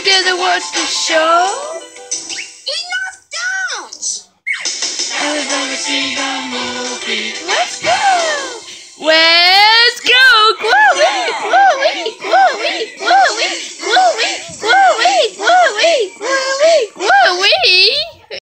together watch the show? Enough dance! Everybody see the movie. Let's go!